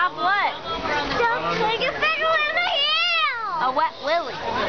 off what? Just take a picture with the heel! A wet lily.